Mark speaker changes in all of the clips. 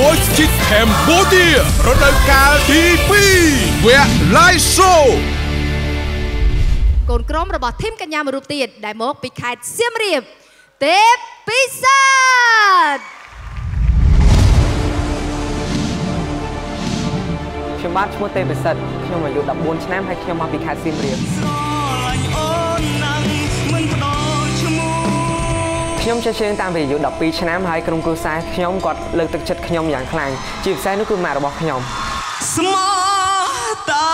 Speaker 1: Voice System Cambodia រដូវកាលទី2វគ្គ Live Show
Speaker 2: កូនក្រុមរបស់ធីមកញ្ញាមួយរូបទៀតដែលមកពីខេត្តសៀមរាបទេពពិសាទ
Speaker 3: ខ្ញុំបាទឈ្មោះទេពពិសិដ្ឋខ្ញុំអាយុ14ឆ្នាំហើយខ្ញុំមកពីខេត្តសៀមរាបខ្ញុំចេះជើងតាមពីអាយុ12ឆ្នាំហើយក្រុមគ្រួសារខ្ញុំគាត់លើកទឹកចិត្តខ្ញុំយ៉ាងខ្លាំងជាពិសេសនោះគឺម៉ាក់របស់ខ្ញុំស្មោះតែ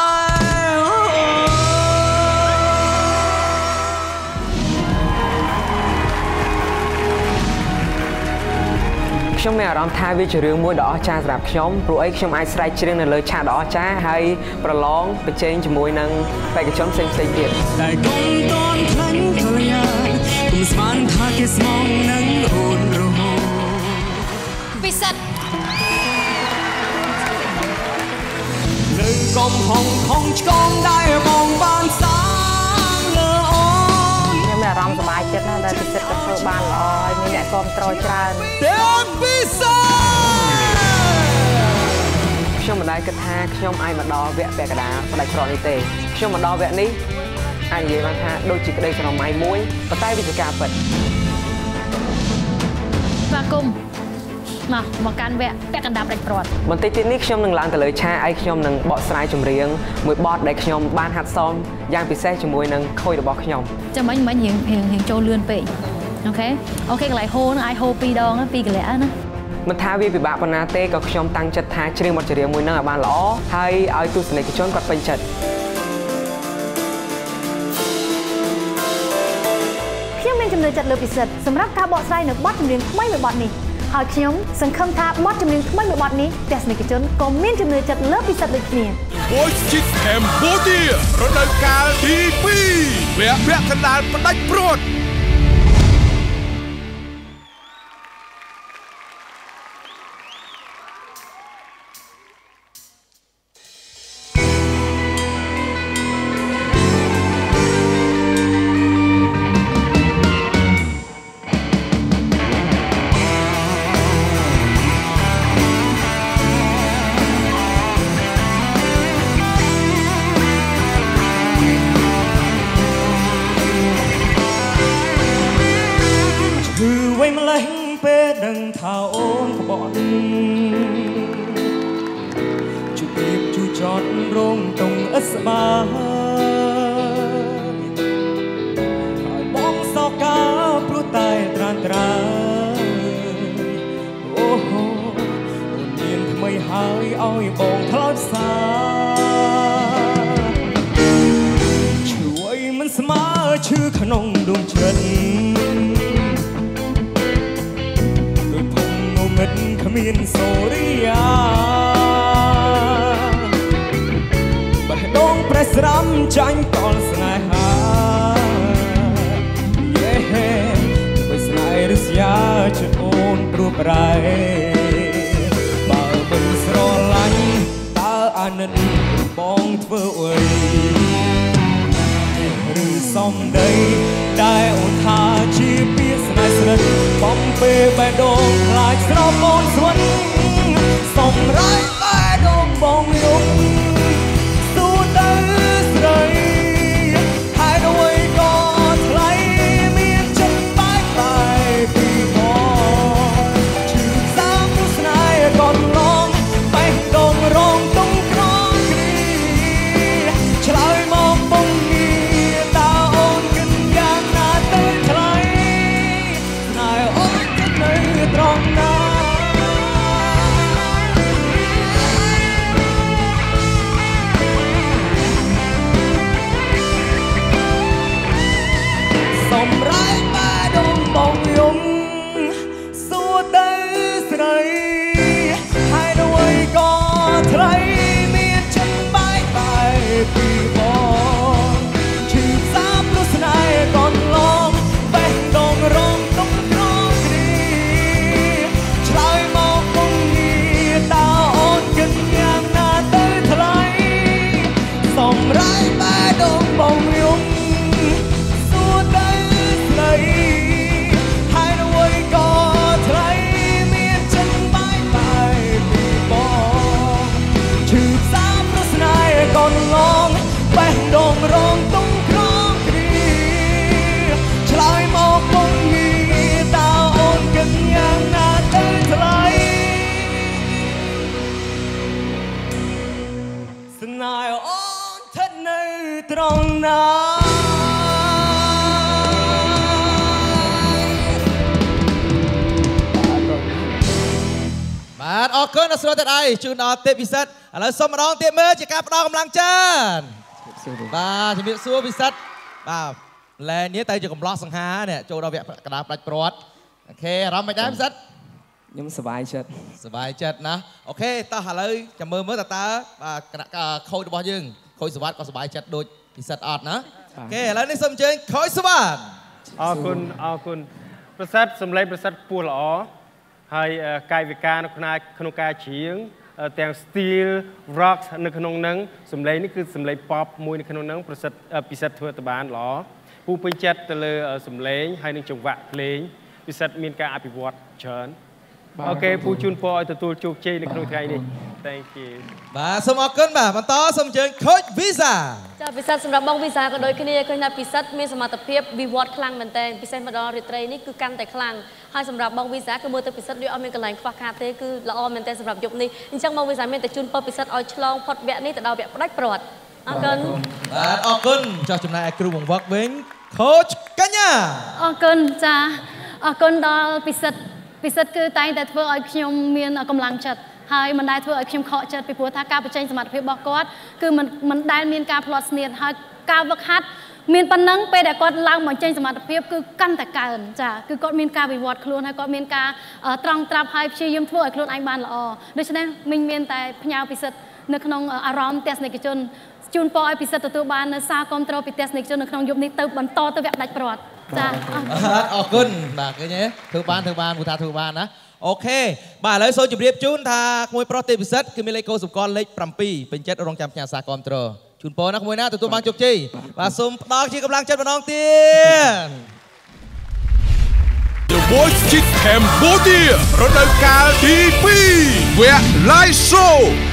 Speaker 3: ខ្ញុំមានអារម្មណ៍ថាវាជារឿងមួយដ៏អស្ចារ្យសម្រាប់ខ្ញុំព្រោះអីខ្ញុំអាចស្រែកច្រៀងនៅលើឆាកដ៏អស្ចារ្យហើយប្រឡងប្រជែងជាមួយនឹងបេក្ខជនផ្សេងៗទៀតតែកុំតន់ខ្លាញ់កល្យាគុំស្មានថាគេស្មងនឹងអូនរហូតពិសិដ្ឋនៅកំហុងខំឆ្កងដែលបងបានសាងលើអូនខ្ញុំមានអារម្មណ៍សប្បាយចិត្តណាស់ដែលពិសិដ្ឋក៏ធ្វើបានល្អហើយមានអ្នកគាំទ្រច្រើនទេពិសិដ្ឋខ្ញុំមិនដែលគិតថាខ្ញុំអាចមកដល់វគ្គពាក់កណ្ដាលផ្ដាច់ប្រនេះទេខ្ញុំមកដល់វគ្គនេះអាចនិយាយបានថាដូចជាក្តីស្រមៃមួយប៉ុន្តែវាជាការពិត
Speaker 2: ស្វាគមន៍មកកាន់វគ្គពាក់កណ្ដាលផ្ដាច់ព្រាត់
Speaker 3: បន្តិចទៀតនេះខ្ញុំនឹងឡើងទៅលើឆាកហើយខ្ញុំនឹងបកស្រាយចម្រៀងមួយបទដែលខ្ញុំបានហាត់សមយ៉ាងពិសេសជាមួយនឹងខូចរបស់ខ្ញុំ
Speaker 2: ចាំមិញរៀងចូលលឿនពេកអូខេកន្លែងហូរហ្នឹងអាចហូរ2ដង2កន្លែងណា
Speaker 3: មិនថាវាពិបាកប៉ុណ្ណាទេក៏ខ្ញុំតាំងចិត្តថាច្រៀងបទចម្រៀងមួយហ្នឹងឲ្យបានល្អហើយឲ្យទស្សនិកជនគាត់ពេញចិត្ត
Speaker 2: ខ្ញុំមានចំណូលចិត្តលើពិសិដ្ឋសម្រាប់ការបកស្រាយនៅបទចម្រៀងថ្មីមួយបទនេះហើយខ្ញុំសង្ឃឹមថាបទចម្រៀងថ្មីមួយបទនេះទស្សនិកជនក៏មានចំណូលចិត្តលើពិសិដ្ឋដូចគ្នា
Speaker 1: Voice System Cambodia រដូវកាលទី2វគ្គពាក់កណ្ដាលផ្ដាច់ព្រាត់
Speaker 4: ដឹងថាអូនក្បត់ជួបៀបជួចត់រងតុងអិសបាហើយបងសោកាព្រោះតែត្រានត្រាអូអូនមានថ្មីហើយឲ្យបងខ្លោចផ្សាជួយមិនស្មើឈឺក្នុងដួងចិត្តគ្មានសូរិយាបេះដូងប្រេះស្រាំចាញ់តល់ស្នេហាយេបើស្នេហ៍រិស្យាជាអូនព្រោះប្រែបើមិនស្រឡាញ់តើអាណិតបងធ្វើអីឬសំដីដែលអូនថាជាពាក្យស្នេហ៍ស្និទ្ធបំពេលបេះដូងខ្លាចស្រោមអូនស្វិតសម្រាប់បេះដូងបងយំសួរទៅស្រីហើយអ្វីក៏ថ្លៃមានចិត្តបែកបាយពីបងឈឺសាមស្នេហ៍ក៏ឡងបេះដូងរងទុំក្រគ្រីឆ្លើយមកពង
Speaker 2: ក
Speaker 4: ត្រង់ណា
Speaker 5: បាទអរគុណអស្ចារ្យតែដៃជូនដល់ទេពពិសិដ្ឋឥឡូវសូមម្ដងទៀតមើលជាការផ្ដល់កម្លាំងចិត្តបាទជំរាបសួរពិសិដ្ឋបាទឡែនេះទៅជាកំឡោះសង្ហានេះចូលដល់វគ្គកណ្ដាលផ្ដាច់ព្រាត់អូខេអារម្មណ៍មិនដែរពិសិដ្ឋ
Speaker 3: ខ្ញុំសប្បាយចិត្ត
Speaker 5: ណាអូខេតោះឥឡូវចាំមើលតើបាទគណៈខូចរបស់យើងខូចសវត្តក៏សប្បាយចិត្តដូចពិសិដ្ឋអត់ណាអូខេឥឡូវនេះសូមអញ្ជើញខូចសវត្ត
Speaker 6: អរគុណប្រសិទ្ធសម្លេងប្រសិទ្ធពោះល្អហើយកាយវិការនៅក្នុងការច្រៀងទាំង style rock នៅក្នុងនឹងសម្លេងនេះគឺសម្លេង pop មួយនៅក្នុងនឹងប្រសិទ្ធពិសិដ្ឋធ្វើទៅបានល្អពូពេញចិត្តទៅលើសម្លេងហើយនឹងចង្វាក់ភ្លេងពិសិដ្ឋមានការអភិវឌ្ឍច្រើនអូខេពូជូនពរឲ្យទទួលជោគជ័យនៅក្នុងថ្ងៃនេះ Thank you
Speaker 5: បាទសូមអរគុណបាទបន្តសូមអញ្ជើញ Coach Visa
Speaker 7: ចាពិសិដ្ឋសម្រាប់បង Visa ក៏ដូចគ្នាឃើញថាពិសិដ្ឋមានសមត្ថភាពវិវត្តខ្លាំងមែនទែនពិសេសម្ដងរាត្រីនេះគឺកាន់តែខ្លាំងហើយសម្រាប់បង Visa គឺមើលទៅពិសិដ្ឋដូចអត់មានកន្លែងខ្វះខាតទេគឺល្អមែនទែនសម្រាប់យប់នេះអញ្ចឹងបង Visa មានតែជូនពរពិសិដ្ឋឲ្យឆ្លងផុតវគ្គនេះទៅដល់វគ្គផ្ដាច់ព្រាត់អរគុណ
Speaker 5: បាទអរគុណចោះចំណាយឲ្យគ្រូបង្វឹកវិញ Coach កញ្ញា
Speaker 2: អរគុណចាអរគុណដល់ពិសិដ្ឋគឺតែងតែធ្វើឲ្យខ្ញុំមានកម្លាំងចិត្តហើយមិនដែលធ្វើឲ្យខ្ញុំខកចិត្តពីព្រោះថាការបញ្ចេញសមត្ថភាពរបស់គាត់គឺមិនដែលមានការផ្លាត់ស្នៀតហើយការវឹកហាត់មានប៉ុណ្ណឹងពេលដែលគាត់ឡើងបញ្ចេញសមត្ថភាពគឺកាន់តែកើនចាគឺគាត់មានការវិវត្តខ្លួនហើយគាត់មានការត្រង់ត្រាប់ហើយព្យាយាមធ្វើឲ្យខ្លួនឯងបានល្អដូច្នេះមិញមានតែផ្ញើពិសិដ្ឋនៅក្នុងអារម្មណ៍ទស្សនិកជនជូនពរឲ្យពិសិដ្ឋទទួលបាននៅសារគាំទ្រពីទស្សនិកជននៅក្នុងយប់នេះទៅបន្តទៅវគ្គដាច់ព្រាត់ចា
Speaker 5: អរគុណបាទឃើញទេធ្វើបានពូថាធ្វើបានណាអូខេបាទឥឡូវសូមជម្រាបជូនថាក្មួយប្រុសទេពពិសិដ្ឋគឺមានលេខកូដសម្គាល់លេខ7ពេញចិត្តរងចាំផ្ញើសារគាំទ្រជូនពរណាក្មួយណាទទួលបានជោគជ័យបាទសូមផ្ដល់ជាកម្លាំងចិត្តម្ដងទៀត
Speaker 1: The Voice Kids Cambodia រដូវកាលទី2វគ្គ Live Show